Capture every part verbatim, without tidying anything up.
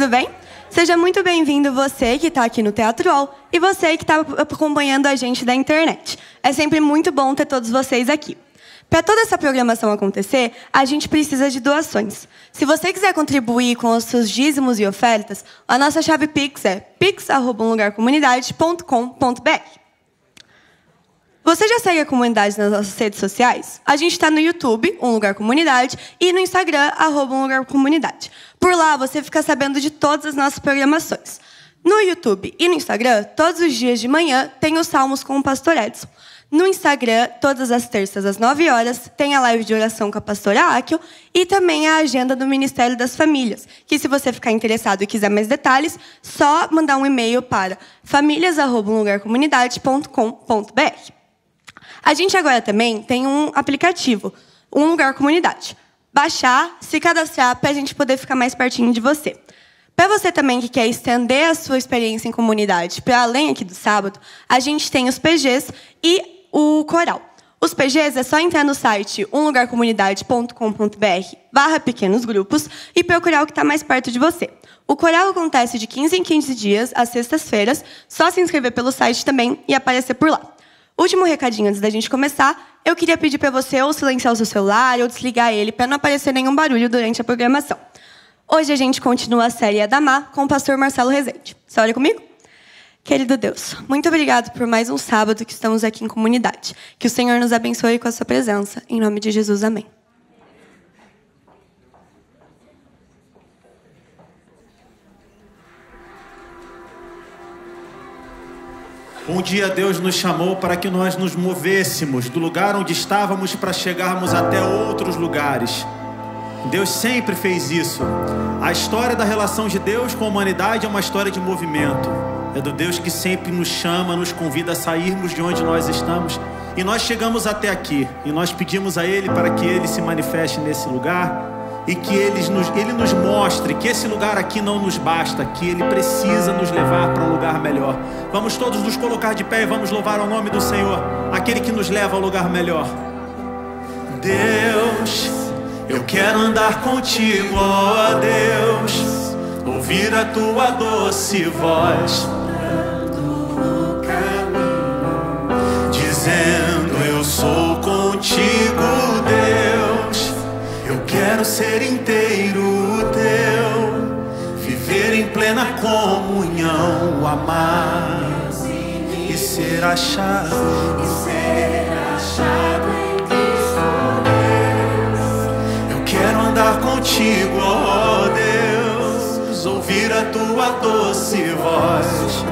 tudo bem? Seja muito bem-vindo você que está aqui no Teatro U O L e você que está acompanhando a gente da internet. É sempre muito bom ter todos vocês aqui. Para toda essa programação acontecer, a gente precisa de doações. Se você quiser contribuir com os seus dízimos e ofertas, a nossa chave Pix é pix arroba um lugar comunidade ponto com ponto br. Você já segue a comunidade nas nossas redes sociais? A gente está no YouTube, Um Lugar Comunidade, e no Instagram, arroba Um Lugar Comunidade. Por lá, você fica sabendo de todas as nossas programações. No YouTube e no Instagram, todos os dias de manhã, tem os Salmos com o Pastor Edson. No Instagram, todas as terças às nove horas, tem a live de oração com a pastora Áquil e também a agenda do Ministério das Famílias, que se você ficar interessado e quiser mais detalhes, só mandar um e-mail para famílias arroba um lugar comunidade ponto com ponto br. A gente agora também tem um aplicativo, Um Lugar Comunidade. Baixar, se cadastrar para a gente poder ficar mais pertinho de você. Para você também que quer estender a sua experiência em comunidade para além aqui do sábado, a gente tem os P Gs e o coral. Os P Gs é só entrar no site um lugar comunidade ponto com ponto br barra pequenos grupos e procurar o que está mais perto de você. O coral acontece de quinze em quinze dias, às sextas-feiras, só se inscrever pelo site também e aparecer por lá. Último recadinho antes da gente começar, eu queria pedir para você ou silenciar o seu celular ou desligar ele para não aparecer nenhum barulho durante a programação. Hoje a gente continua a série Adamá com o pastor Marcelo Rezende. Você olha comigo? Querido Deus, muito obrigado por mais um sábado que estamos aqui em comunidade. Que o Senhor nos abençoe com a sua presença. Em nome de Jesus, amém. Um dia Deus nos chamou para que nós nos movêssemos do lugar onde estávamos para chegarmos até outros lugares. Deus sempre fez isso. A história da relação de Deus com a humanidade é uma história de movimento. É do Deus que sempre nos chama, nos convida a sairmos de onde nós estamos. E nós chegamos até aqui. E nós pedimos a Ele para que Ele se manifeste nesse lugar. E que Ele nos, Ele nos mostre que esse lugar aqui não nos basta, que Ele precisa nos levar para um lugar melhor. Vamos todos nos colocar de pé e vamos louvar ao nome do Senhor, aquele que nos leva ao lugar melhor. Deus, eu quero andar contigo, ó Deus, ouvir a tua doce voz, dizendo eu sou contigo, Deus. Eu quero ser inteiro teu, viver em plena comunhão, amar e ser achado, e ser achado em Cristo Deus. Eu quero andar contigo, ó Deus, ouvir a tua doce voz.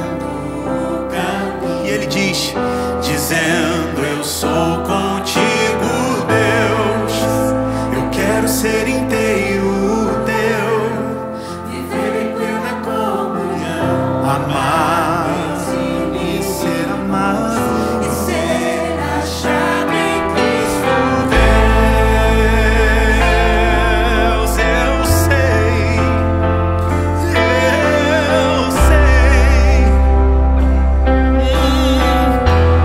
E ele diz, dizendo eu sou contigo, Deus. Quero ser inteiro teu, viver em plena comunhão, amar e ser amado, e ser achado em Cristo Deus. Eu sei, eu sei, hum,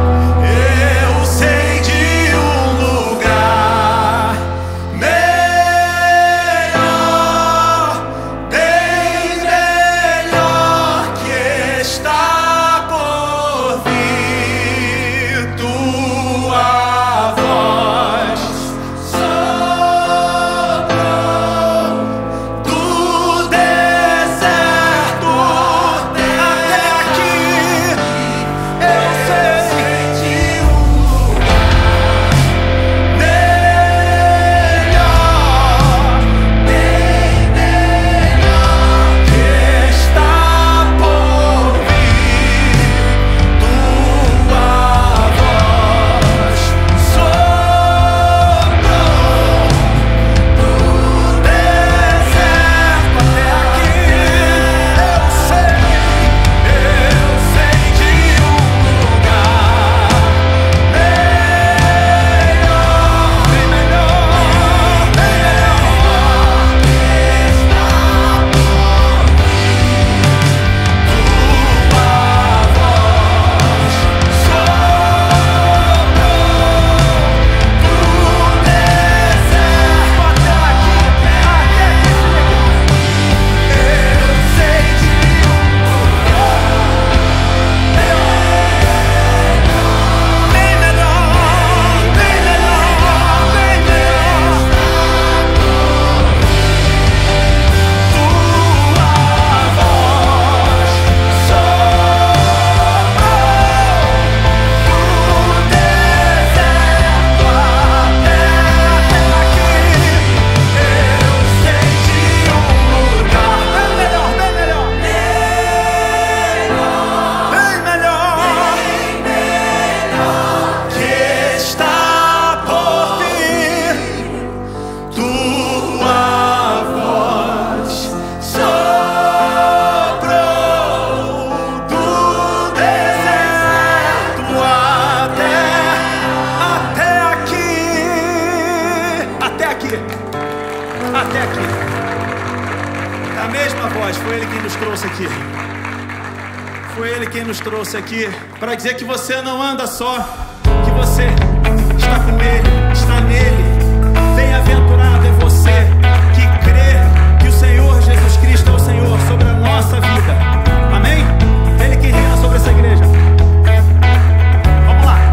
nos trouxe aqui. Foi Ele quem nos trouxe aqui para dizer que você não anda só, que você está com Ele, está nele. Bem-aventurado é você que crê que o Senhor Jesus Cristo é o Senhor sobre a nossa vida. Amém? Ele que reina sobre essa igreja. Vamos lá.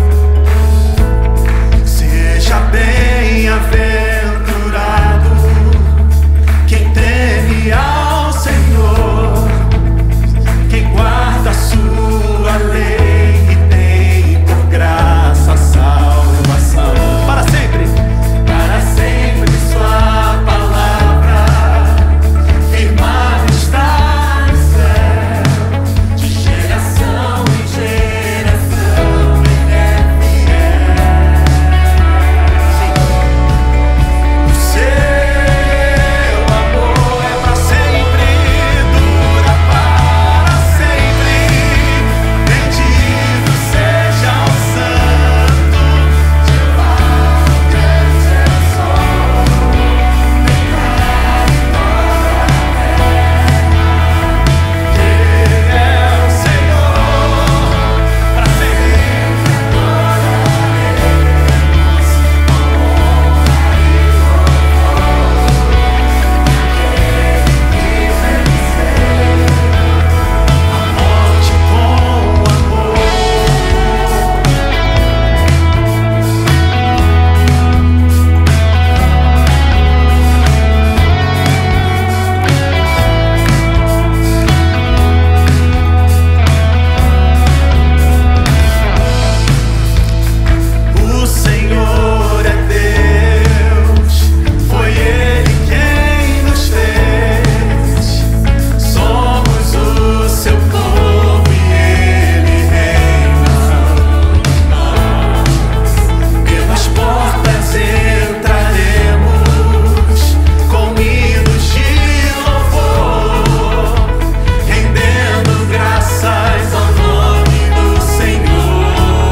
Seja bem-aventurado quem teme ao Senhor, quem guarda a sua lei e tem por graça a salvação. Para sempre, para sempre sua palavra firmada está no céu, de geração em geração ele é fiel. O seu amor é para sempre, dura para sempre. Bendito seja o Santo, Jeová, grande é o sol, declare toda a terra. Ele é o Senhor, para sempre adoraremos com honra e louvor. Aquele que venceu a morte com amor. O Senhor é Deus, foi Ele quem nos fez. Somos o seu povo e Ele reina. Pelas portas entraremos com hinos de louvor, rendendo graças ao nome do Senhor.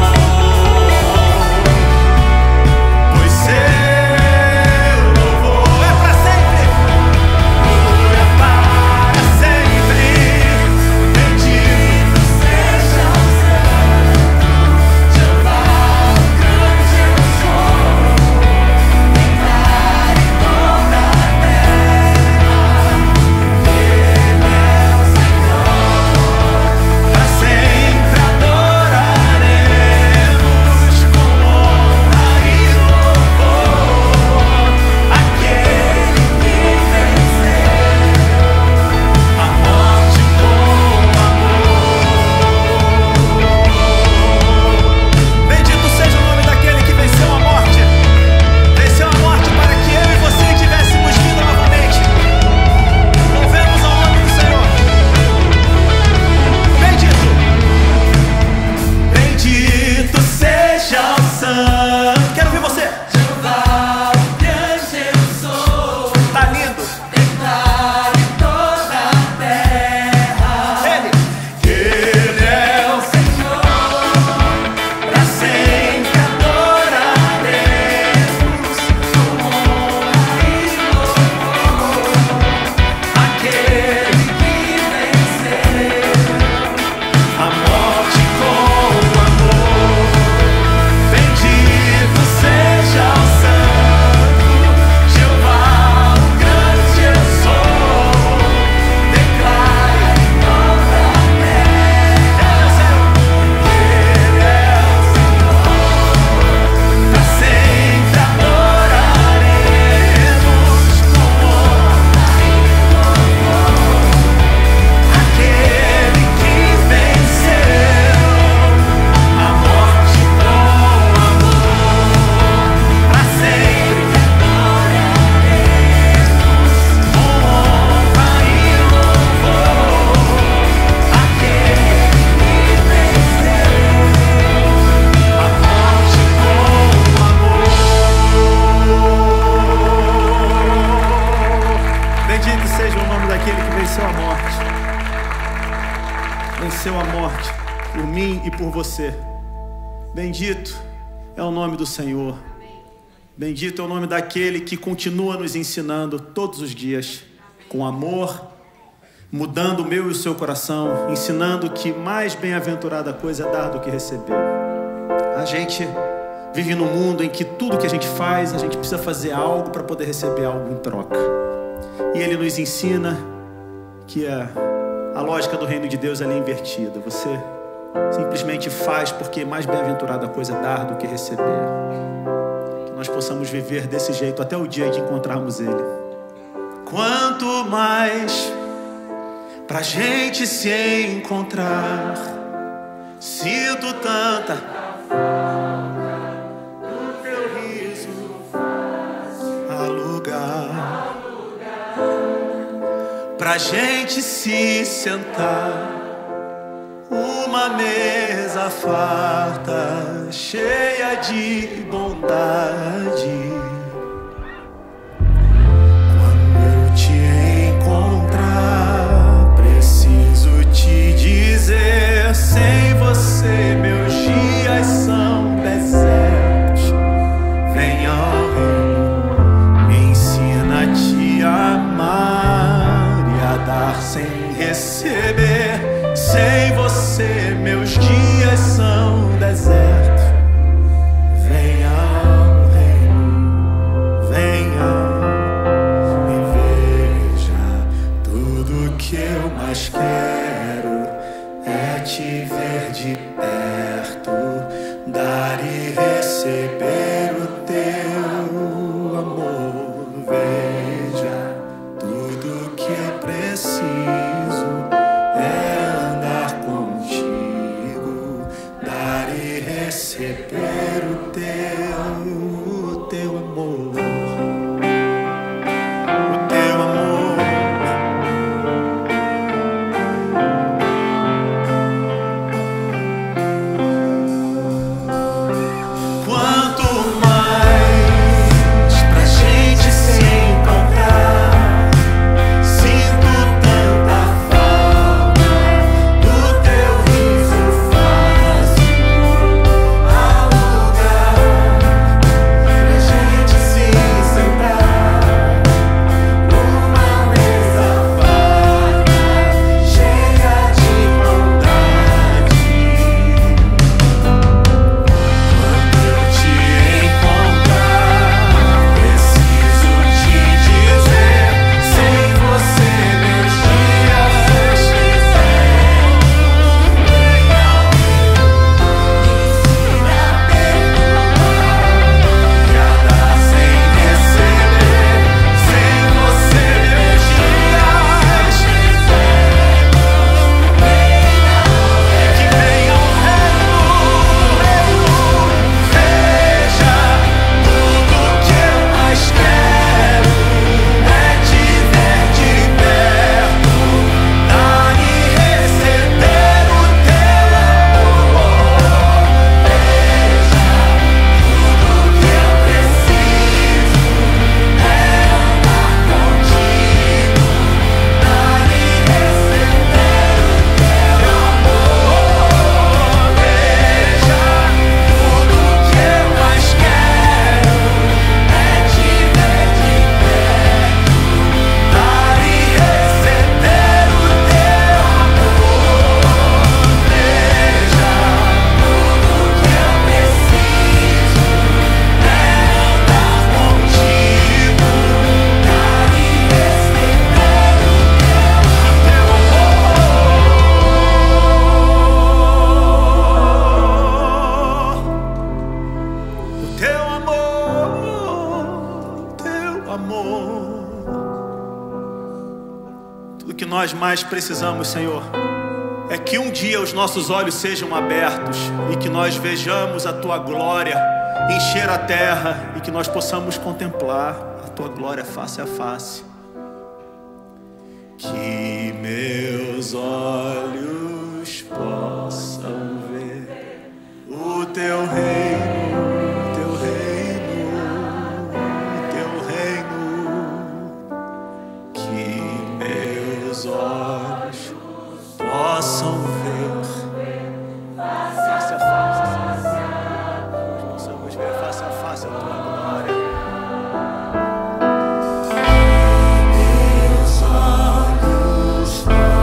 Pois seu louvor é para sempre, dura para sempre. Bendito seja o Santo, Jeová, grande é o sol, declare toda a terra. Ele é o Senhor, para sempre adoraremos com honra e louvor. Aquele que venceu a morte com amor. Bendito seja o nome daquele que venceu a morte. Venceu a morte para que eu e você tivéssemos vida novamente. Louvemos ao nome do Senhor. Bendito. Bendito seja o Santo. Quero ouvir você. Jeová, grande eu sou. Tá lindo. Declare toda a terra. Ele. Ele é o Senhor. Pra sempre adoraremos com honra e louvor. Aquele que venceu a morte com amor. Bendito seja o Santo, Jeová, o grande eu sou. Declare toda a terra. Ele é o Senhor, pra sempre adoraremos com honra e louvor. Aquele que venceu a morte com amor, pra sempre adoraremos com honra e louvor. Aquele que venceu a morte com amor. Bendito seja o nome daquele que venceu a morte. Venceu a morte por mim e por você. Bendito é o nome do Senhor. Bendito é o nome daquele que continua nos ensinando todos os dias, com amor, mudando o meu e o seu coração, ensinando que mais bem-aventurada coisa é dar do que receber. A gente vive num mundo em que tudo que a gente faz, a gente precisa fazer algo para poder receber algo em troca. E Ele nos ensina que a, a lógica do reino de Deus ela é invertida. Você simplesmente faz porque mais bem-aventurada coisa é dar do que receber. Que nós possamos viver desse jeito até o dia de encontrarmos Ele. Quanto mais pra gente se encontrar, sinto tanta falta do teu riso a lugar pra gente se sentar, uma mesa farta, cheia de bondade. Quando eu te encontrar, preciso te dizer: sem você meus dias são desertos. Venha ao reino, me ensina a te amar e a dar sem receber. Sem você meus dias são desertos. Venha ao reino, venha e veja. Tudo que eu mais quero é te ver de perto, dar e receber o teu amor. Veja, tudo que eu preciso receber o teu, o teu amor, o teu amor. Quanto mais pra gente se encontrar, sinto tanta falta do teu riso fácil. Tudo que nós mais precisamos, Senhor, é que um dia os nossos olhos sejam abertos e que nós vejamos a Tua glória encher a terra e que nós possamos contemplar a Tua glória face a face. Que meus olhos possam ver o Teu reino, o Teu reino, o Teu reino. Que meus olhos possam ver face a face, possamos ver face a face a Tua glória. Meus olhos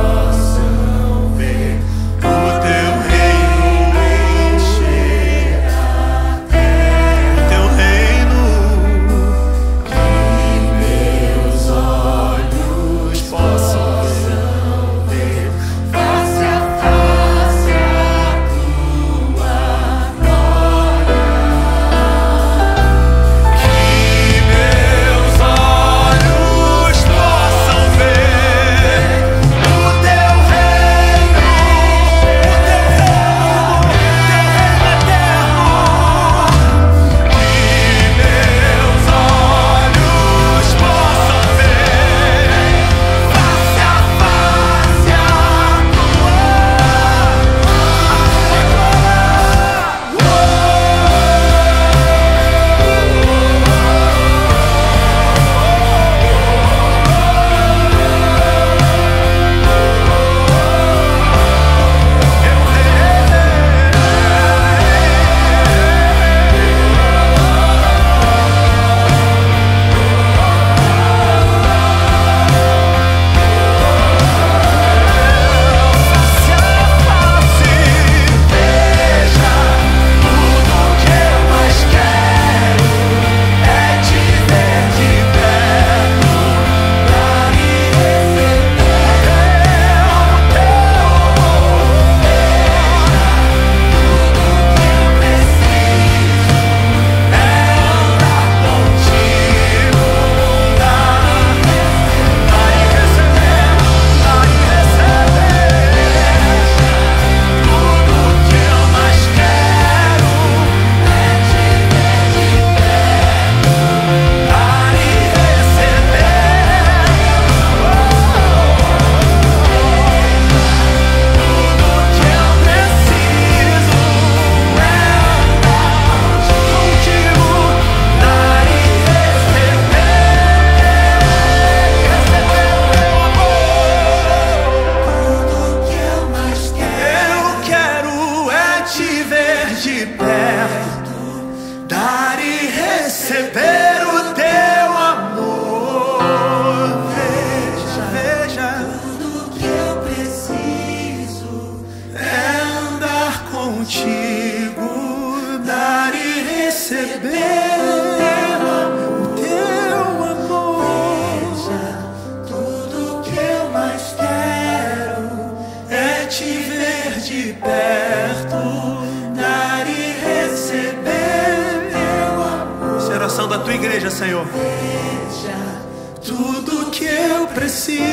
coração da tua igreja, Senhor. Veja, tudo que eu preciso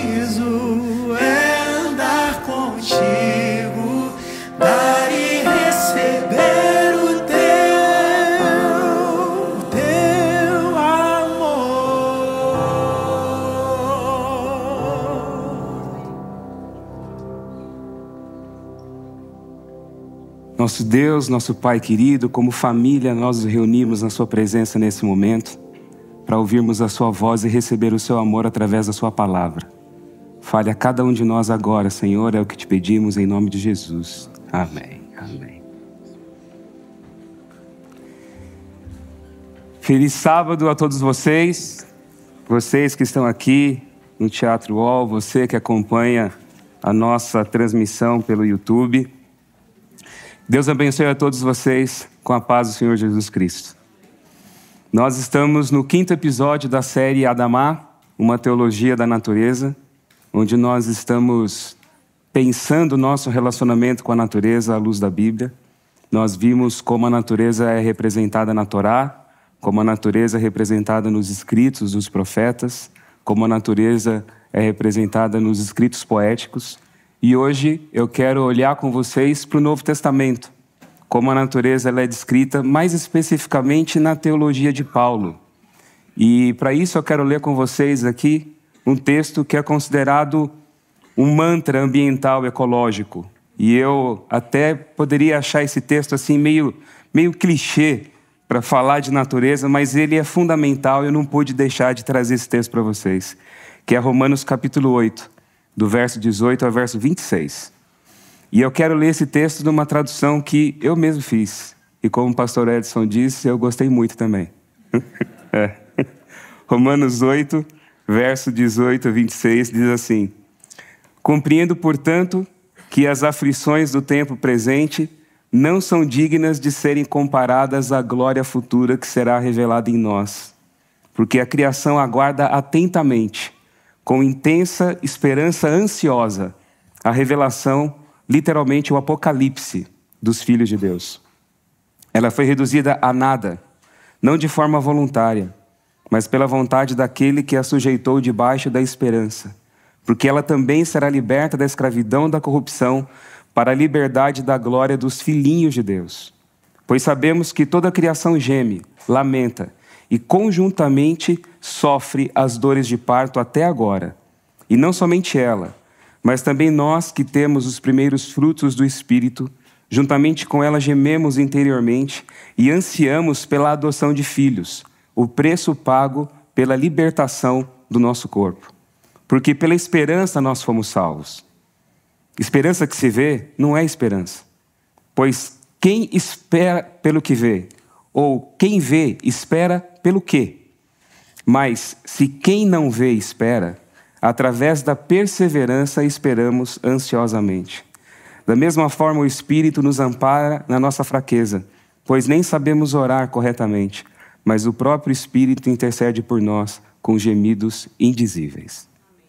é andar contigo, dar e receber o teu, teu amor. Nosso Deus, nosso Pai querido, como família, nós nos reunimos na sua presença nesse momento para ouvirmos a sua voz e receber o seu amor através da sua palavra. Fale a cada um de nós agora, Senhor, é o que te pedimos em nome de Jesus. Amém. Amém. Feliz sábado a todos vocês, vocês que estão aqui no Teatro UOL, você que acompanha a nossa transmissão pelo YouTube. Deus abençoe a todos vocês com a paz do Senhor Jesus Cristo. Nós estamos no quinto episódio da série Adamá, uma teologia da natureza, onde nós estamos pensando o nosso relacionamento com a natureza à luz da Bíblia. Nós vimos como a natureza é representada na Torá, como a natureza é representada nos escritos dos profetas, como a natureza é representada nos escritos poéticos. E hoje eu quero olhar com vocês para o Novo Testamento, como a natureza ela é descrita mais especificamente na teologia de Paulo. E para isso eu quero ler com vocês aqui um texto que é considerado um mantra ambiental ecológico. E eu até poderia achar esse texto assim meio, meio clichê para falar de natureza, mas ele é fundamental e eu não pude deixar de trazer esse texto para vocês, que é Romanos capítulo oito, do verso dezoito ao verso vinte e seis. E eu quero ler esse texto numa tradução que eu mesmo fiz. E como o pastor Edson disse, eu gostei muito também. é. Romanos oito, verso dezoito a vinte e seis, diz assim: compreendo, portanto, que as aflições do tempo presente não são dignas de serem comparadas à glória futura que será revelada em nós. Porque a criação aguarda atentamente, com intensa esperança ansiosa, a revelação, literalmente o apocalipse dos filhos de Deus. Ela foi reduzida a nada, não de forma voluntária, mas pela vontade daquele que a sujeitou debaixo da esperança, porque ela também será liberta da escravidão da corrupção para a liberdade da glória dos filhinhos de Deus. Pois sabemos que toda a criação geme, lamenta e conjuntamente sofre as dores de parto até agora. E não somente ela, mas também nós que temos os primeiros frutos do Espírito, juntamente com ela gememos interiormente e ansiamos pela adoção de filhos, o preço pago pela libertação do nosso corpo. Porque pela esperança nós fomos salvos. Esperança que se vê não é esperança, pois quem espera pelo que vê, ou quem vê espera pelo quê? Mas se quem não vê espera, através da perseverança esperamos ansiosamente. Da mesma forma, o Espírito nos ampara na nossa fraqueza, pois nem sabemos orar corretamente, mas o próprio Espírito intercede por nós com gemidos indizíveis.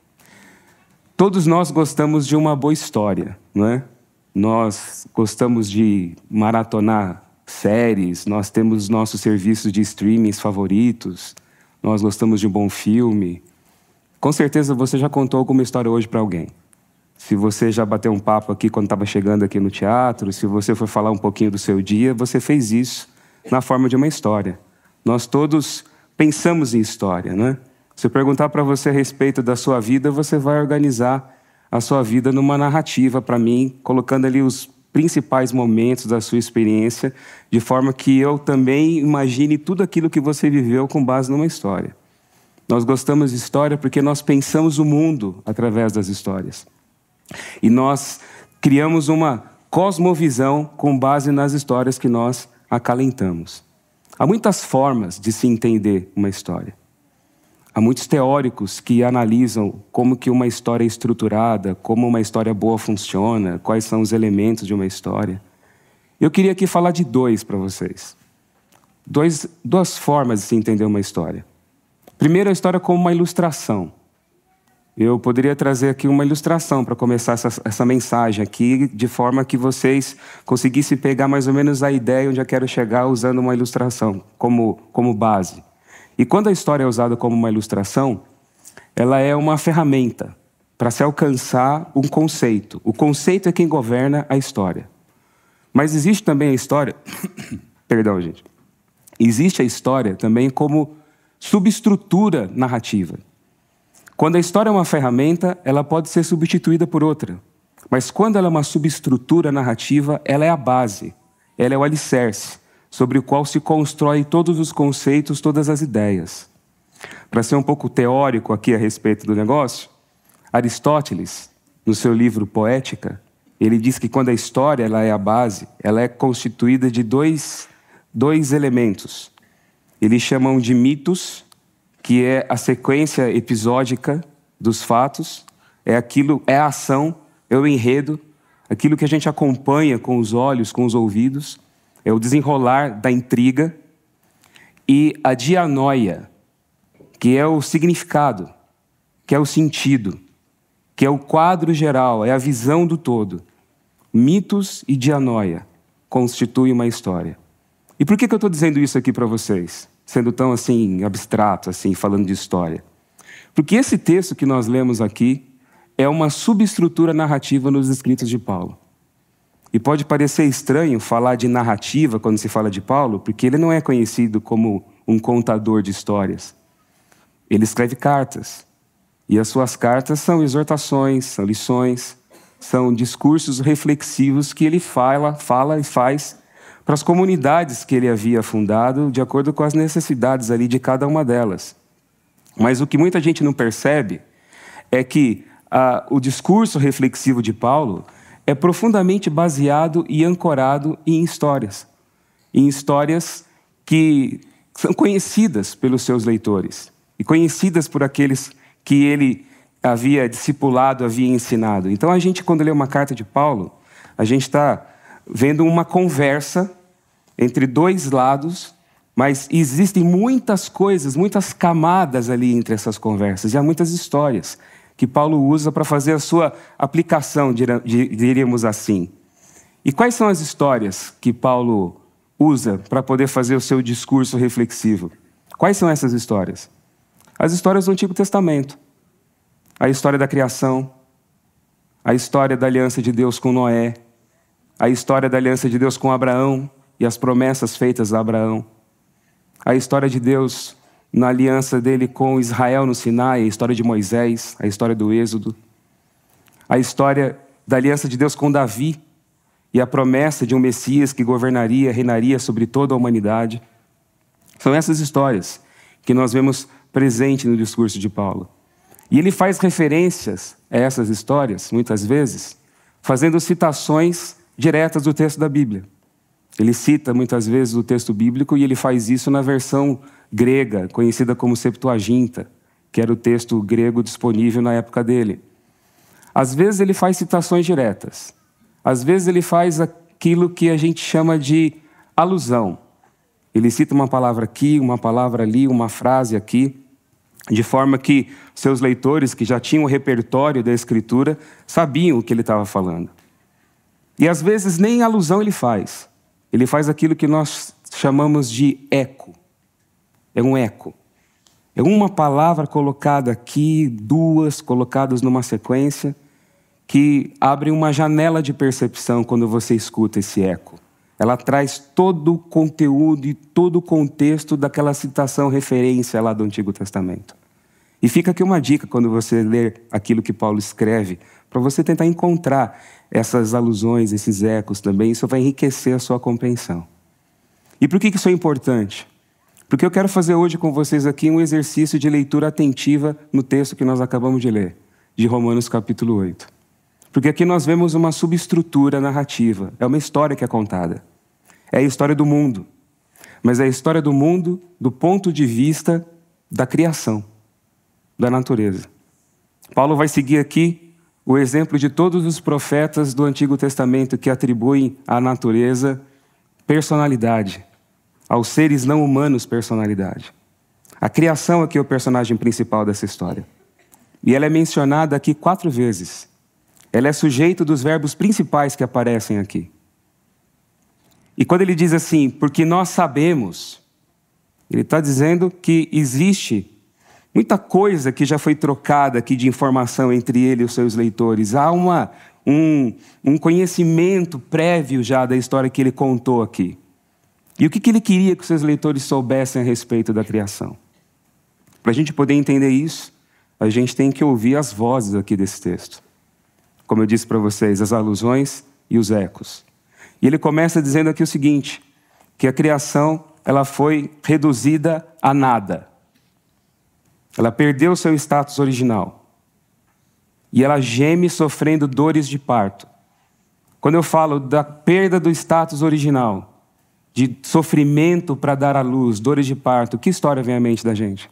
Todos nós gostamos de uma boa história, não é? Nós gostamos de maratonar séries, nós temos nossos serviços de streaming favoritos, nós gostamos de um bom filme. Com certeza você já contou alguma história hoje para alguém. Se você já bateu um papo aqui quando estava chegando aqui no teatro, se você for falar um pouquinho do seu dia, você fez isso na forma de uma história. Nós todos pensamos em história, né? Se eu perguntar para você a respeito da sua vida, você vai organizar a sua vida numa narrativa para mim, colocando ali os principais momentos da sua experiência, de forma que eu também imagine tudo aquilo que você viveu com base numa história. Nós gostamos de história porque nós pensamos o mundo através das histórias. E nós criamos uma cosmovisão com base nas histórias que nós acalentamos. Há muitas formas de se entender uma história. Há muitos teóricos que analisam como que uma história é estruturada, como uma história boa funciona, quais são os elementos de uma história. Eu queria aqui falar de dois para vocês. Dois, duas formas de se entender uma história. Primeiro, a história como uma ilustração. eu poderia trazer aqui uma ilustração para começar essa, essa mensagem aqui, de forma que vocês conseguissem pegar mais ou menos a ideia onde eu quero chegar usando uma ilustração como, como base. E quando a história é usada como uma ilustração, ela é uma ferramenta para se alcançar um conceito. O conceito é quem governa a história. Mas existe também a história... Perdão, gente. Existe a história também como subestrutura narrativa. Quando a história é uma ferramenta, ela pode ser substituída por outra. Mas quando ela é uma subestrutura narrativa, ela é a base, ela é o alicerce, sobre o qual se constrói todos os conceitos, todas as ideias. Para ser um pouco teórico aqui a respeito do negócio, Aristóteles, no seu livro Poética, ele diz que quando a história ela é a base, ela é constituída de dois, dois elementos. Eles chamam de mitos, que é a sequência episódica dos fatos, é aquilo, é a ação, é o enredo, aquilo que a gente acompanha com os olhos, com os ouvidos, é o desenrolar da intriga, e a dianoia, que é o significado, que é o sentido, que é o quadro geral, é a visão do todo. Mitos e dianoia constituem uma história. E por que que eu estou dizendo isso aqui para vocês? Sendo tão assim, abstrato, assim, falando de história. Porque esse texto que nós lemos aqui é uma subestrutura narrativa nos escritos de Paulo. E pode parecer estranho falar de narrativa quando se fala de Paulo, porque ele não é conhecido como um contador de histórias. Ele escreve cartas. E as suas cartas são exortações, são lições, são discursos reflexivos que ele fala, fala e faz para as comunidades que ele havia fundado, de acordo com as necessidades ali de cada uma delas. Mas o que muita gente não percebe é que ah, o discurso reflexivo de Paulo é profundamente baseado e ancorado em histórias. Em histórias que são conhecidas pelos seus leitores e conhecidas por aqueles que ele havia discipulado, havia ensinado. Então, a gente, quando lê uma carta de Paulo, a gente está vendo uma conversa entre dois lados, mas existem muitas coisas, muitas camadas ali entre essas conversas, e há muitas histórias que Paulo usa para fazer a sua aplicação, diríamos assim. E quais são as histórias que Paulo usa para poder fazer o seu discurso reflexivo? Quais são essas histórias? As histórias do Antigo Testamento. A história da criação, a história da aliança de Deus com Noé, a história da aliança de Deus com Abraão e as promessas feitas a Abraão, a história de Deus na aliança dele com Israel no Sinai, a história de Moisés, a história do Êxodo, a história da aliança de Deus com Davi e a promessa de um Messias que governaria, reinaria sobre toda a humanidade. São essas histórias que nós vemos presente no discurso de Paulo. E ele faz referências a essas histórias, muitas vezes, fazendo citações diretas do texto da Bíblia. Ele cita muitas vezes o texto bíblico e ele faz isso na versão grega, conhecida como Septuaginta, que era o texto grego disponível na época dele. Às vezes ele faz citações diretas. Às vezes ele faz aquilo que a gente chama de alusão. Ele cita uma palavra aqui, uma palavra ali, uma frase aqui, de forma que seus leitores, que já tinham o repertório da Escritura, sabiam o que ele estava falando. E às vezes nem alusão ele faz. Ele faz aquilo que nós chamamos de eco. É um eco. É uma palavra colocada aqui, duas colocadas numa sequência, que abrem uma janela de percepção quando você escuta esse eco. Ela traz todo o conteúdo e todo o contexto daquela citação, referência lá do Antigo Testamento. E fica aqui uma dica quando você ler aquilo que Paulo escreve, para você tentar encontrar essas alusões, esses ecos também. Isso vai enriquecer a sua compreensão. E por que isso é importante? Porque eu quero fazer hoje com vocês aqui um exercício de leitura atentiva no texto que nós acabamos de ler, de Romanos capítulo oito. Porque aqui nós vemos uma subestrutura narrativa. É uma história que é contada. É a história do mundo. Mas é a história do mundo do ponto de vista da criação, da natureza. Paulo vai seguir aqui o exemplo de todos os profetas do Antigo Testamento que atribuem à natureza personalidade, aos seres não humanos personalidade. A criação aqui é o personagem principal dessa história. e ela é mencionada aqui quatro vezes. Ela é sujeito dos verbos principais que aparecem aqui. E quando ele diz assim, porque nós sabemos, ele está dizendo que existe muita coisa que já foi trocada aqui de informação entre ele e os seus leitores. Há uma, um, um conhecimento prévio já da história que ele contou aqui. E o que, que ele queria que os seus leitores soubessem a respeito da criação? Para a gente poder entender isso, a gente tem que ouvir as vozes aqui desse texto. Como eu disse para vocês, as alusões e os ecos. E ele começa dizendo aqui o seguinte, que a criação ela foi reduzida a nada. Ela perdeu seu status original. E ela geme sofrendo dores de parto. Quando eu falo da perda do status original, de sofrimento para dar à luz, dores de parto, que história vem à mente da gente?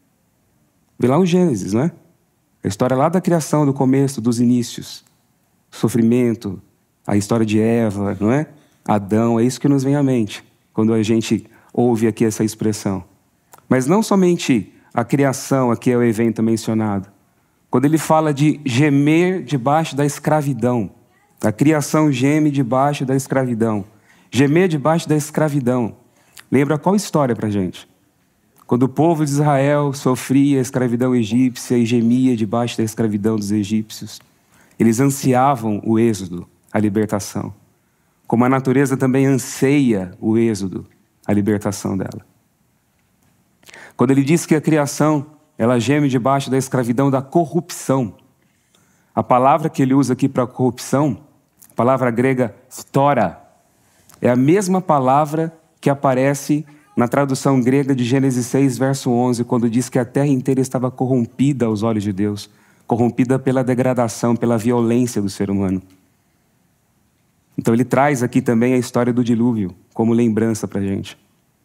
Vem lá o Gênesis, não é? A história lá da criação, do começo, dos inícios. Sofrimento, a história de Eva, não é? Adão, é isso que nos vem à mente quando a gente ouve aqui essa expressão. Mas não somente a criação aqui é o evento mencionado. Quando ele fala de gemer debaixo da escravidão, a criação geme debaixo da escravidão. Gemer debaixo da escravidão. Lembra qual história para a gente? Quando o povo de Israel sofria a escravidão egípcia e gemia debaixo da escravidão dos egípcios, eles ansiavam o êxodo, a libertação. Como a natureza também anseia o êxodo, a libertação dela. Quando ele diz que a criação, ela geme debaixo da escravidão da corrupção. A palavra que ele usa aqui para corrupção, a palavra grega stora, é a mesma palavra que aparece na tradução grega de Gênesis seis, verso onze, quando diz que a terra inteira estava corrompida aos olhos de Deus, corrompida pela degradação, pela violência do ser humano. Então ele traz aqui também a história do dilúvio, como lembrança para a gente.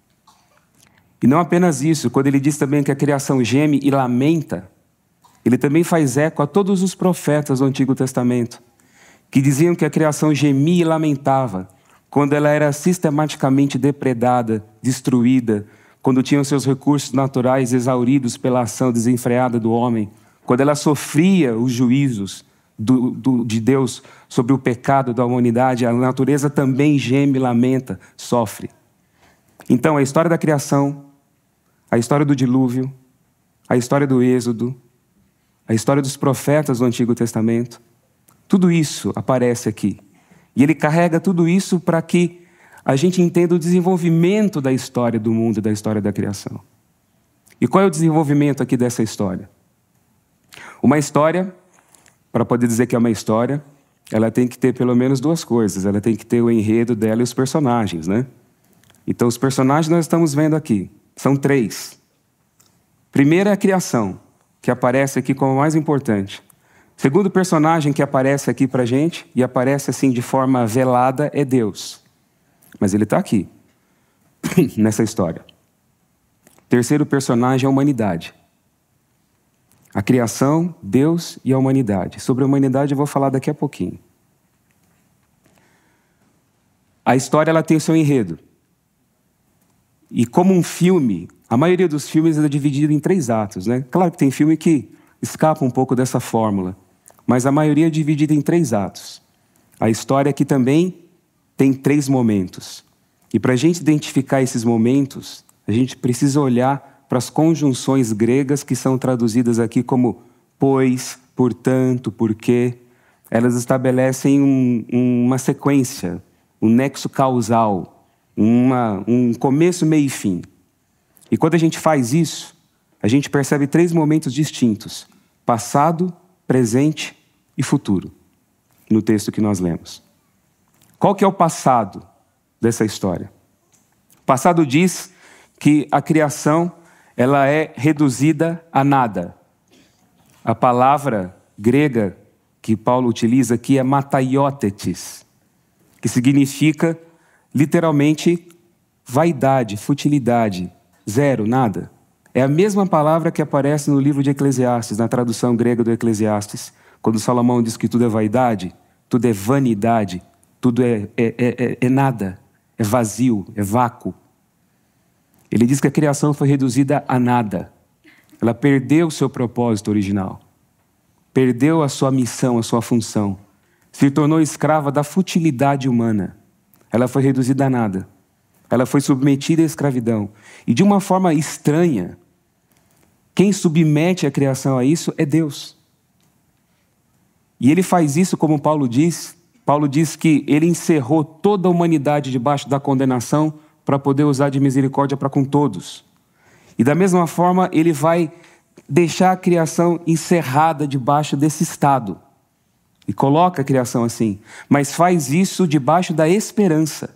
E não apenas isso, quando ele diz também que a criação geme e lamenta, ele também faz eco a todos os profetas do Antigo Testamento, que diziam que a criação gemia e lamentava, quando ela era sistematicamente depredada, destruída, quando tinham seus recursos naturais exauridos pela ação desenfreada do homem, quando ela sofria os juízos do, do, de Deus sobre o pecado da humanidade, a natureza também geme, lamenta, sofre. Então, a história da criação, a história do dilúvio, a história do êxodo, a história dos profetas do Antigo Testamento, tudo isso aparece aqui. E ele carrega tudo isso para que a gente entenda o desenvolvimento da história do mundo e da história da criação. E qual é o desenvolvimento aqui dessa história? Uma história, para poder dizer que é uma história, ela tem que ter pelo menos duas coisas. Ela tem que ter o enredo dela e os personagens, né? Então, os personagens nós estamos vendo aqui. São três. Primeiro é a criação, que aparece aqui como mais importante. Segundo personagem que aparece aqui para a gente, e aparece assim de forma velada, é Deus. Mas ele está aqui, nessa história. Terceiro personagem é a humanidade. A criação, Deus e a humanidade. Sobre a humanidade eu vou falar daqui a pouquinho. A história ela tem o seu enredo. E como um filme, a maioria dos filmes é dividido em três atos, né? Claro que tem filme que escapa um pouco dessa fórmula, mas a maioria é dividida em três atos. A história aqui também tem três momentos. E para a gente identificar esses momentos, a gente precisa olhar para as conjunções gregas que são traduzidas aqui como pois, portanto, porque. Elas estabelecem um, uma sequência, um nexo causal, uma, um começo, meio e fim. E quando a gente faz isso, a gente percebe três momentos distintos: passado, presente e futuro, no texto que nós lemos. Qual que é o passado dessa história? O passado diz que a criação ela é reduzida a nada. A palavra grega que Paulo utiliza aqui é mataiótetes, que significa literalmente vaidade, futilidade, zero, nada. É a mesma palavra que aparece no livro de Eclesiastes, na tradução grega do Eclesiastes, quando Salomão diz que tudo é vaidade, tudo é vanidade, tudo é, é, é, é nada, é vazio, é vácuo. Ele diz que a criação foi reduzida a nada. Ela perdeu o seu propósito original. perdeu a sua missão, a sua função, se tornou escrava da futilidade humana. Ela foi reduzida a nada. Ela foi submetida à escravidão. E de uma forma estranha, quem submete a criação a isso é Deus. E ele faz isso, como Paulo diz. Paulo diz que ele encerrou toda a humanidade debaixo da condenação para poder usar de misericórdia para com todos. E da mesma forma, ele vai deixar a criação encerrada debaixo desse estado. E coloca a criação assim. Mas faz isso debaixo da esperança.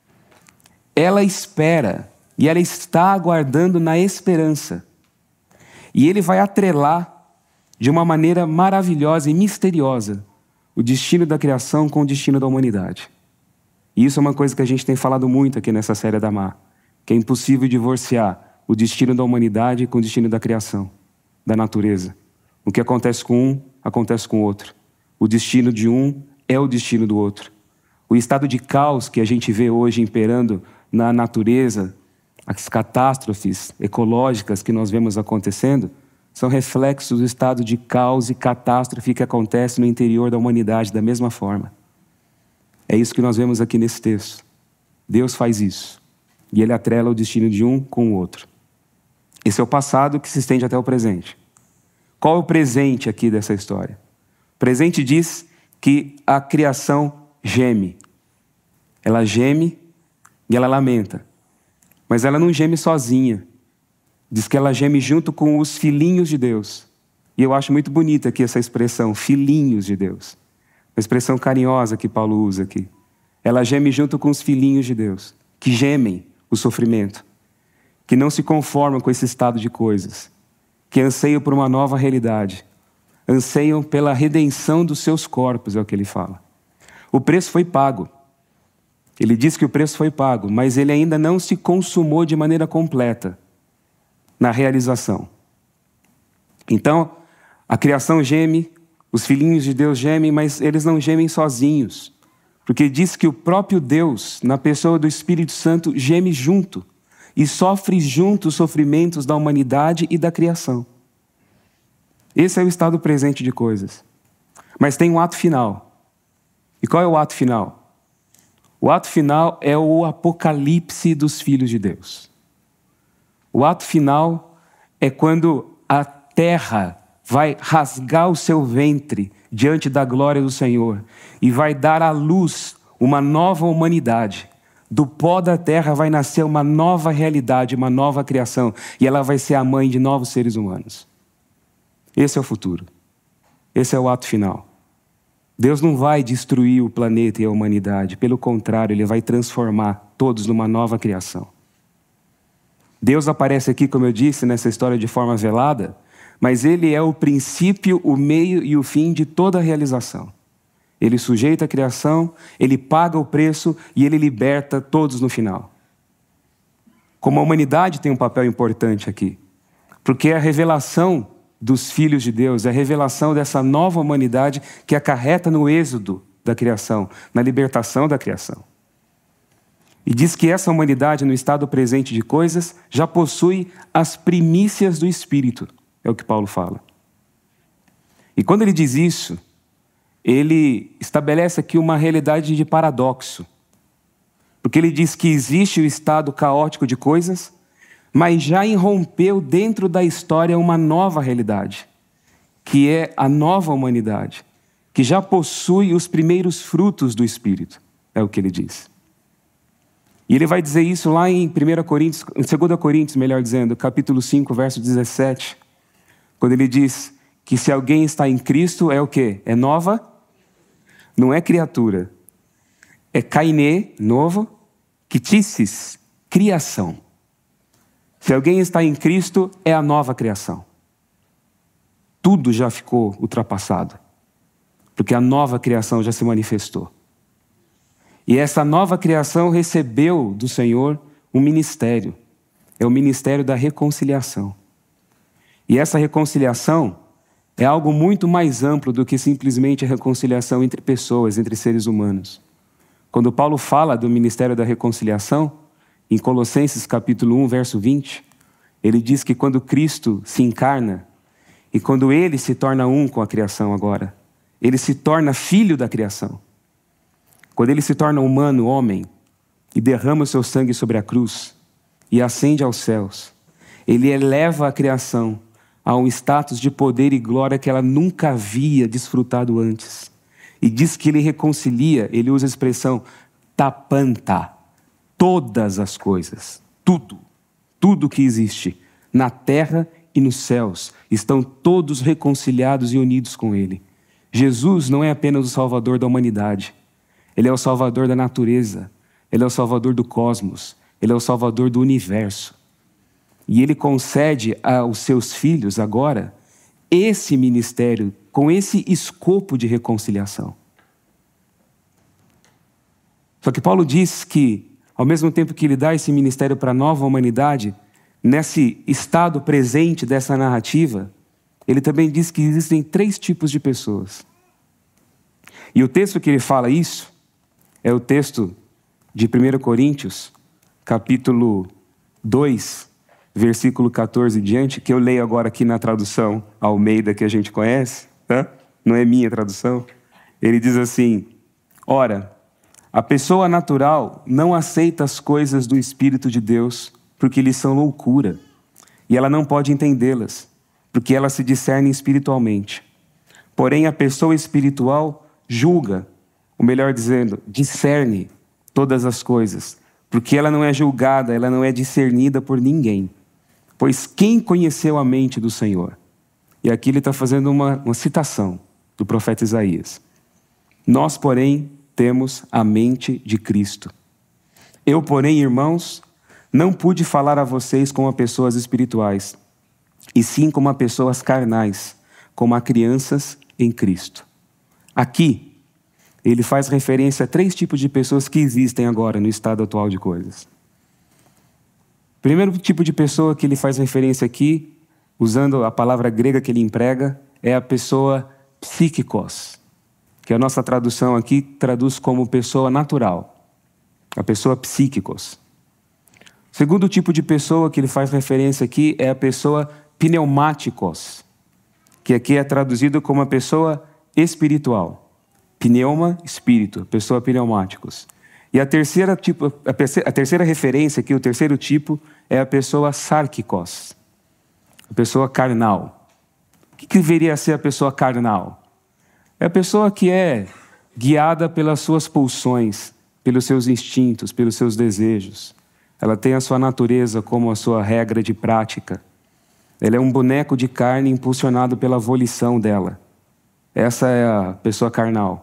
Ela espera. E ela está aguardando na esperança. E ele vai atrelar de uma maneira maravilhosa e misteriosa o destino da criação com o destino da humanidade. E isso é uma coisa que a gente tem falado muito aqui nessa série da Mar, que é impossível divorciar o destino da humanidade com o destino da criação, da natureza. O que acontece com um, acontece com o outro. O destino de um é o destino do outro. O estado de caos que a gente vê hoje imperando na natureza, as catástrofes ecológicas que nós vemos acontecendo, são reflexos do estado de caos e catástrofe que acontece no interior da humanidade da mesma forma. É isso que nós vemos aqui nesse texto. Deus faz isso. E ele atrela o destino de um com o outro. Esse é o passado que se estende até o presente. Qual é o presente aqui dessa história? O presente diz que a criação geme. Ela geme e ela lamenta. Mas ela não geme sozinha. Diz que ela geme junto com os filhinhos de Deus. E eu acho muito bonita aqui essa expressão, filhinhos de Deus. Uma expressão carinhosa que Paulo usa aqui. Ela geme junto com os filhinhos de Deus, que gemem o sofrimento, que não se conformam com esse estado de coisas, que anseiam por uma nova realidade, anseiam pela redenção dos seus corpos, é o que ele fala. O preço foi pago. Ele diz que o preço foi pago, mas ele ainda não se consumou de maneira completa na realização. Então, a criação geme, os filhinhos de Deus gemem, mas eles não gemem sozinhos. Porque diz que o próprio Deus, na pessoa do Espírito Santo, geme junto e sofre junto os sofrimentos da humanidade e da criação. Esse é o estado presente de coisas. Mas tem um ato final. E qual é o ato final? O ato final é o apocalipse dos filhos de Deus. O ato final é quando a terra vai rasgar o seu ventre diante da glória do Senhor e vai dar à luz uma nova humanidade. Do pó da terra vai nascer uma nova realidade, uma nova criação, e ela vai ser a mãe de novos seres humanos. Esse é o futuro. Esse é o ato final. Deus não vai destruir o planeta e a humanidade, pelo contrário, ele vai transformar todos numa nova criação. Deus aparece aqui, como eu disse, nessa história de forma velada, mas ele é o princípio, o meio e o fim de toda a realização. Ele sujeita a criação, ele paga o preço e ele liberta todos no final. Como a humanidade tem um papel importante aqui, porque é a revelação dos filhos de Deus, é a revelação dessa nova humanidade que acarreta no êxodo da criação, na libertação da criação. E diz que essa humanidade, no estado presente de coisas, já possui as primícias do Espírito. É o que Paulo fala. E quando ele diz isso, ele estabelece aqui uma realidade de paradoxo. Porque ele diz que existe o estado caótico de coisas, mas já irrompeu dentro da história uma nova realidade, que é a nova humanidade, que já possui os primeiros frutos do Espírito. É o que ele diz. E ele vai dizer isso lá em primeira Coríntios, em segunda Coríntios, melhor dizendo, capítulo cinco, verso dezessete. Quando ele diz que se alguém está em Cristo, é o quê? É nova? Não é criatura. É kainê, novo, quitissis, criação. Se alguém está em Cristo, é a nova criação. Tudo já ficou ultrapassado, porque a nova criação já se manifestou. E essa nova criação recebeu do Senhor um ministério. É o ministério da reconciliação. E essa reconciliação é algo muito mais amplo do que simplesmente a reconciliação entre pessoas, entre seres humanos. Quando Paulo fala do ministério da reconciliação, em Colossenses capítulo um, verso vinte, ele diz que quando Cristo se encarna, E quando ele se torna um com a criação agora, ele se torna filho da criação. Quando ele se torna humano, homem, e derrama o seu sangue sobre a cruz e ascende aos céus, ele eleva a criação a um status de poder e glória que ela nunca havia desfrutado antes. E diz que ele reconcilia, ele usa a expressão tapanta, todas as coisas, tudo, tudo que existe na terra e nos céus, estão todos reconciliados e unidos com ele. Jesus não é apenas o Salvador da humanidade, ele é o Salvador da natureza, ele é o Salvador do cosmos, ele é o Salvador do universo. E ele concede aos seus filhos agora esse ministério com esse escopo de reconciliação. Só que Paulo diz que, ao mesmo tempo que ele dá esse ministério para a nova humanidade, nesse estado presente dessa narrativa, ele também diz que existem três tipos de pessoas. E o texto que ele fala isso é o texto de primeira Coríntios, capítulo dois, versículo quatorze em diante, que eu leio agora aqui na tradução Almeida que a gente conhece, tá? Não é minha tradução. Ele diz assim: ora, a pessoa natural não aceita as coisas do Espírito de Deus porque lhes são loucura, e ela não pode entendê-las, porque elas se discernem espiritualmente. Porém, a pessoa espiritual julga, ou melhor dizendo, discerne todas as coisas, porque ela não é julgada, ela não é discernida por ninguém. Pois quem conheceu a mente do Senhor? E aqui ele está fazendo uma, uma citação do profeta Isaías. Nós, porém, temos a mente de Cristo. Eu, porém, irmãos, não pude falar a vocês como a pessoas espirituais, e sim como a pessoas carnais, como a crianças em Cristo. Aqui, ele faz referência a três tipos de pessoas que existem agora no estado atual de coisas. O primeiro tipo de pessoa que ele faz referência aqui, usando a palavra grega que ele emprega, é a pessoa psíquicos, que a nossa tradução aqui traduz como pessoa natural, a pessoa psíquicos. O segundo tipo de pessoa que ele faz referência aqui é a pessoa pneumáticos, que aqui é traduzido como a pessoa espiritual. Pneuma, espírito, pessoa pneumáticos. E a terceira, tipo, a, terceira, a terceira referência aqui, o terceiro tipo, é a pessoa sárquicos, a pessoa carnal. O que, que deveria ser a pessoa carnal? É a pessoa que é guiada pelas suas pulsões, pelos seus instintos, pelos seus desejos. Ela tem a sua natureza como a sua regra de prática. Ela é um boneco de carne impulsionado pela volição dela. Essa é a pessoa carnal.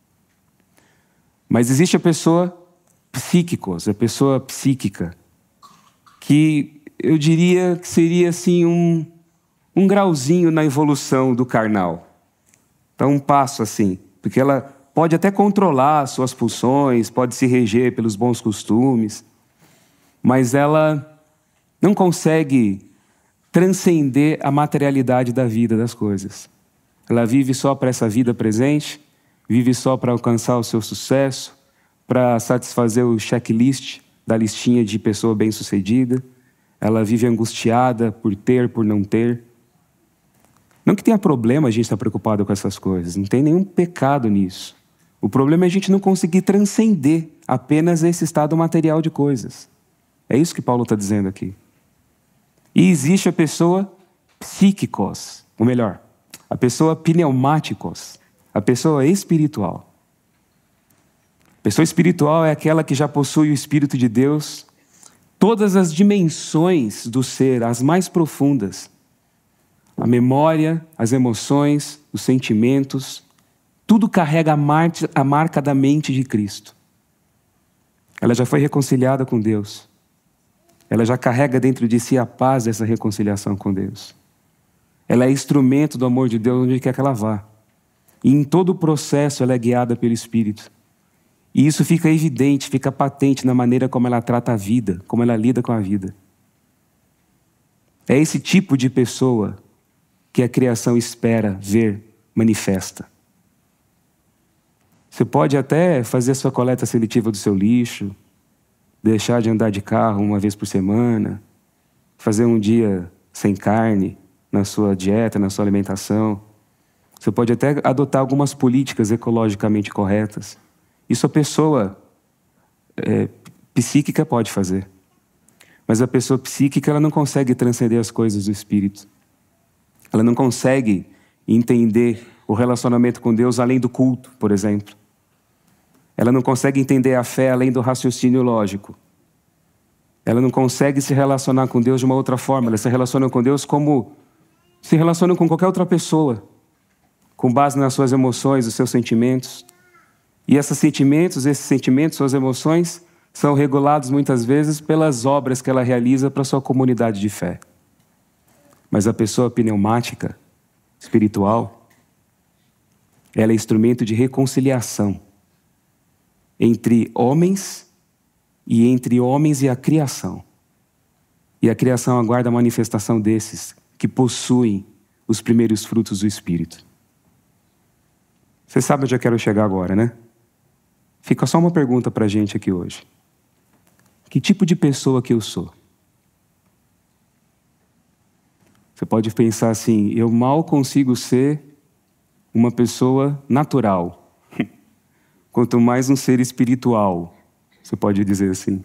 Mas existe a pessoa psíquicos, a pessoa psíquica, que eu diria que seria assim um, um grauzinho na evolução do carnal. Então um passo assim, porque ela pode até controlar as suas pulsões, pode se reger pelos bons costumes, mas ela não consegue transcender a materialidade da vida, das coisas. Ela vive só para essa vida presente, vive só para alcançar o seu sucesso, para satisfazer o checklist da listinha de pessoa bem-sucedida. Ela vive angustiada por ter, por não ter. Não que tenha problema a gente estar preocupado com essas coisas, não tem nenhum pecado nisso. O problema é a gente não conseguir transcender apenas esse estado material de coisas. É isso que Paulo está dizendo aqui. E existe a pessoa psíquicos, ou melhor, a pessoa pneumáticos, a pessoa espiritual. A pessoa espiritual é aquela que já possui o Espírito de Deus, todas as dimensões do ser, as mais profundas. A memória, as emoções, os sentimentos, tudo carrega a marca, a marca da mente de Cristo. Ela já foi reconciliada com Deus. Ela já carrega dentro de si a paz dessa reconciliação com Deus. Ela é instrumento do amor de Deus onde quer que ela vá. E em todo o processo ela é guiada pelo Espírito. E isso fica evidente, fica patente na maneira como ela trata a vida, como ela lida com a vida. É esse tipo de pessoa que a criação espera ver manifesta. Você pode até fazer a sua coleta seletiva do seu lixo, deixar de andar de carro uma vez por semana, fazer um dia sem carne, na sua dieta, na sua alimentação. Você pode até adotar algumas políticas ecologicamente corretas. Isso a pessoa é, psíquica pode fazer. Mas a pessoa psíquica, ela não consegue transcender as coisas do espírito. Ela não consegue entender o relacionamento com Deus além do culto, por exemplo. Ela não consegue entender a fé além do raciocínio lógico. Ela não consegue se relacionar com Deus de uma outra forma. Ela se relaciona com Deus como se relaciona com qualquer outra pessoa, com base nas suas emoções, os seus sentimentos. E esses sentimentos, esses sentimentos, suas emoções, são regulados muitas vezes pelas obras que ela realiza para a sua comunidade de fé. Mas a pessoa pneumática, espiritual, ela é instrumento de reconciliação entre homens e entre homens e a criação. E a criação aguarda a manifestação desses que possuem os primeiros frutos do Espírito. Você sabe onde eu quero chegar agora, né? Fica só uma pergunta para a gente aqui hoje. Que tipo de pessoa que eu sou? Você pode pensar assim, eu mal consigo ser uma pessoa natural, quanto mais um ser espiritual, você pode dizer assim.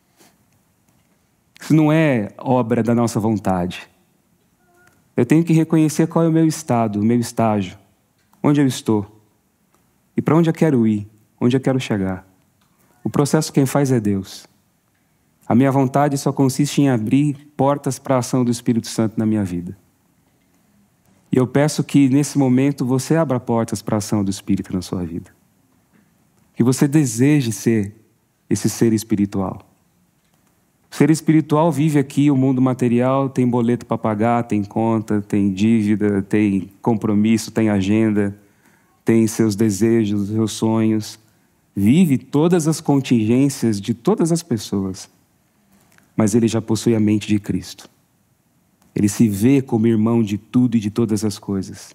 Isso não é obra da nossa vontade. Eu tenho que reconhecer qual é o meu estado, o meu estágio, onde eu estou e para onde eu quero ir, onde eu quero chegar. O processo quem faz é Deus. A minha vontade só consiste em abrir portas para a ação do Espírito Santo na minha vida. E eu peço que nesse momento você abra portas para a ação do Espírito na sua vida. Que você deseje ser esse ser espiritual. O ser espiritual vive aqui o mundo material, tem boleto para pagar, tem conta, tem dívida, tem compromisso, tem agenda, tem seus desejos, seus sonhos. Vive todas as contingências de todas as pessoas. Mas ele já possui a mente de Cristo. Ele se vê como irmão de tudo e de todas as coisas.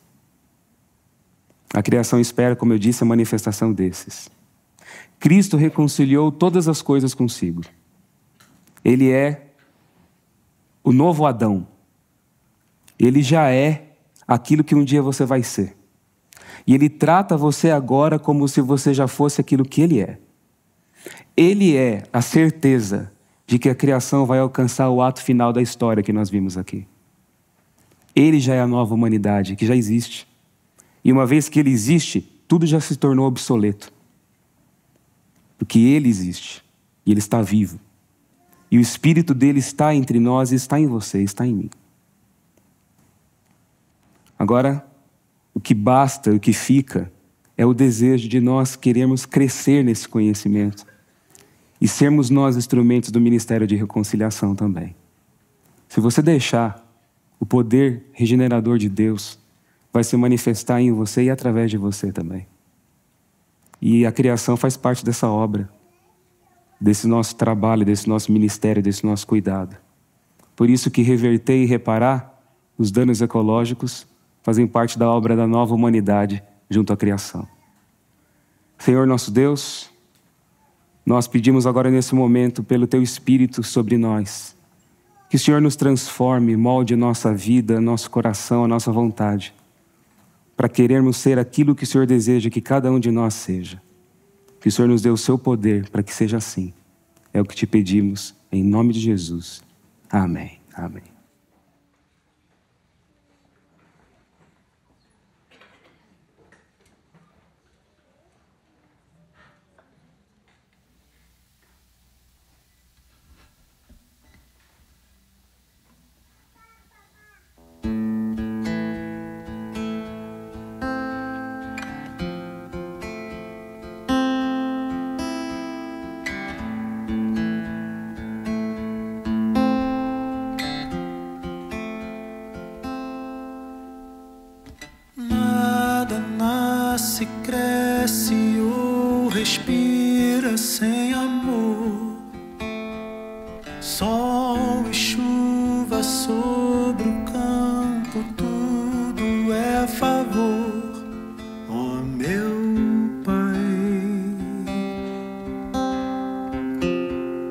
A criação espera, como eu disse, a manifestação desses. Cristo reconciliou todas as coisas consigo. Ele é o novo Adão. Ele já é aquilo que um dia você vai ser. E ele trata você agora como se você já fosse aquilo que ele é. Ele é a certeza de que a criação vai alcançar o ato final da história que nós vimos aqui. Ele já é a nova humanidade, que já existe. E uma vez que ele existe, tudo já se tornou obsoleto. Porque ele existe, e ele está vivo. E o Espírito dele está entre nós, e está em você, está em mim. Agora, o que basta, o que fica, é o desejo de nós querermos crescer nesse conhecimento. E sermos nós instrumentos do ministério de reconciliação também. Se você deixar, o poder regenerador de Deus vai se manifestar em você e através de você também. E a criação faz parte dessa obra, desse nosso trabalho, desse nosso ministério, desse nosso cuidado. Por isso que reverter e reparar os danos ecológicos fazem parte da obra da nova humanidade junto à criação. Senhor nosso Deus, nós pedimos agora nesse momento pelo Teu Espírito sobre nós, que o Senhor nos transforme, molde a nossa vida, nosso coração, a nossa vontade, para querermos ser aquilo que o Senhor deseja que cada um de nós seja. Que o Senhor nos dê o Seu poder para que seja assim. É o que te pedimos, em nome de Jesus. Amém. Amém. Se cresce ou respira sem amor, sol e chuva sobre o campo, tudo é a favor, ó meu Pai.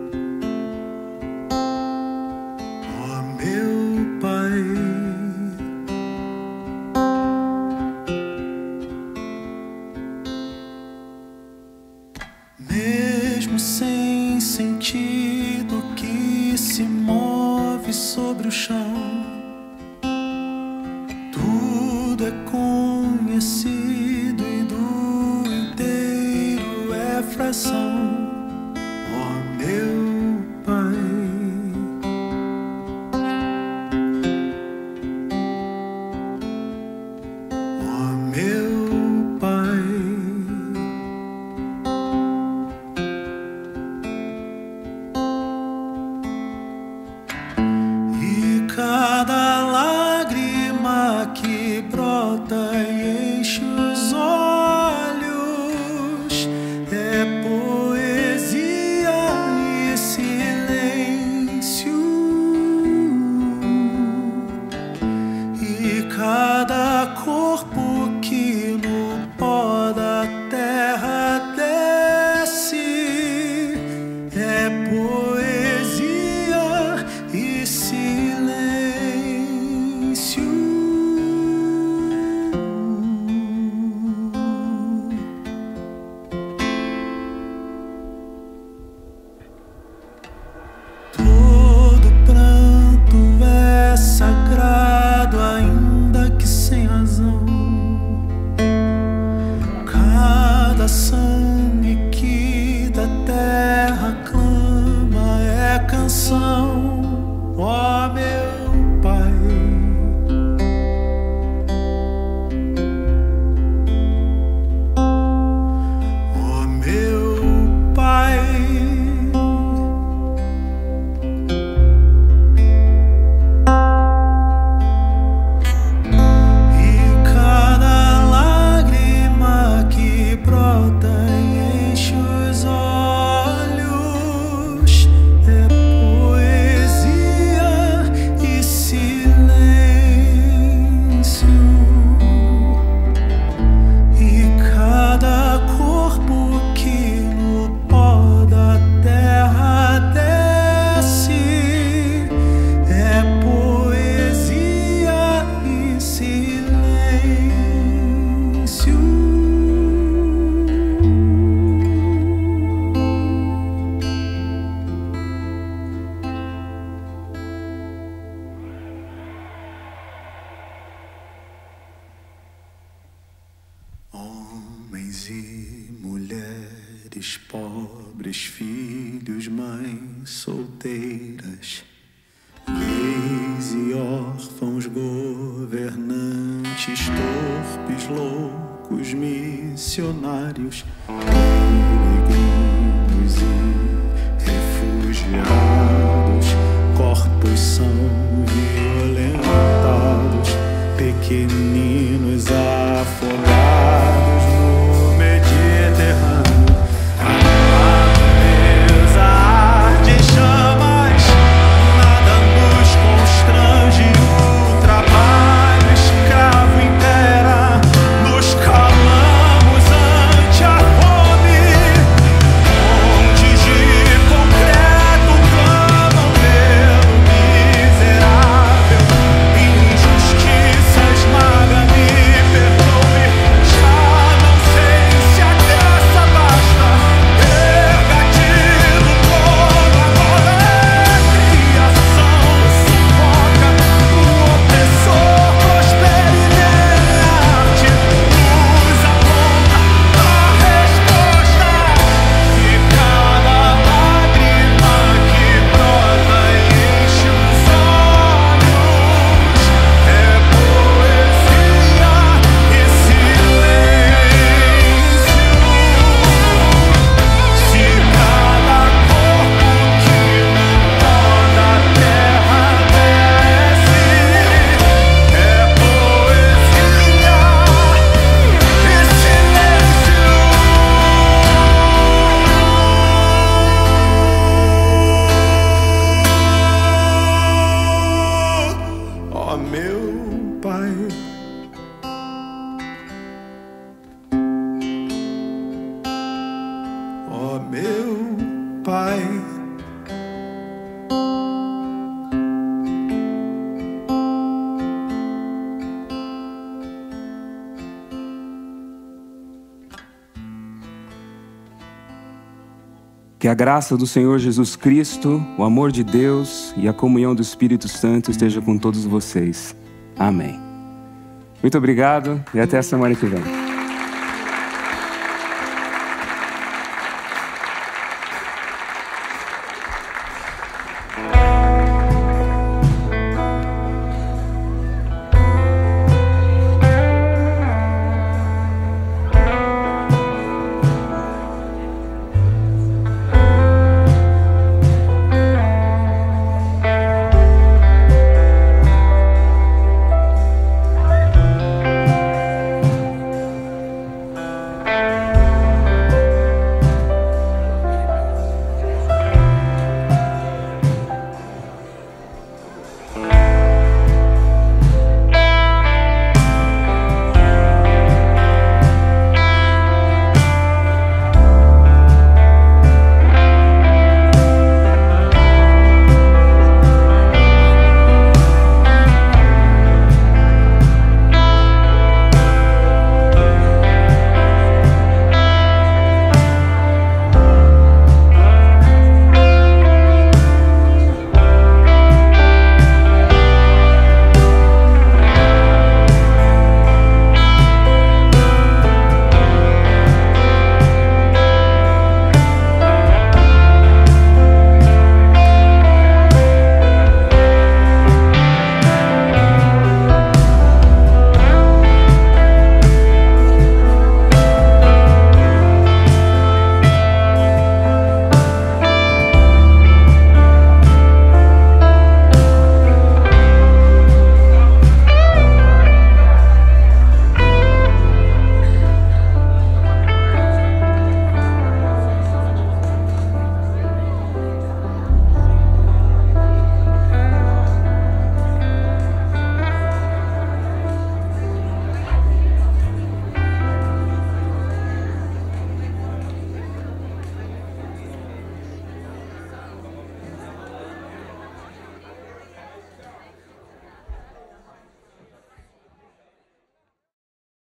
Ó meu Pai. sobre o chão. Tudo é conhecido e do inteiro é fração. Ó meu Pai, ó meu Pai, e cada lágrima que brota e enche os olhos é poesia e silêncio, e cada corpo que no pó da terra desce é poesia e silêncio. Todo pranto é sagrado, ainda que sem razão. Cada sangue que da terra clama é canção. Ó meu Pai, ó meu Pai, e cada lágrima que brota e enche os olhos é poesia e silêncio, e cada corpo que no pó da terra desce é poesia e silêncio. Homens e mulheres, pobres, filhos, mães solteiras, gays e órfãos, governantes, torpes, loucos, missionários, peregrinos e refugiados, corpos são violentados, pequeninos afogados no Mediterrâneo. A natureza arde em chamas, nada nos constrange. O trabalho escravo impera, nos calamos ante a fome. Pontes de concreto clamam pelo miserável, injustiça esmaga Que a graça do Senhor Jesus Cristo, o amor de Deus e a comunhão do Espírito Santo esteja com todos vocês. Amém. Muito obrigado e até a semana que vem.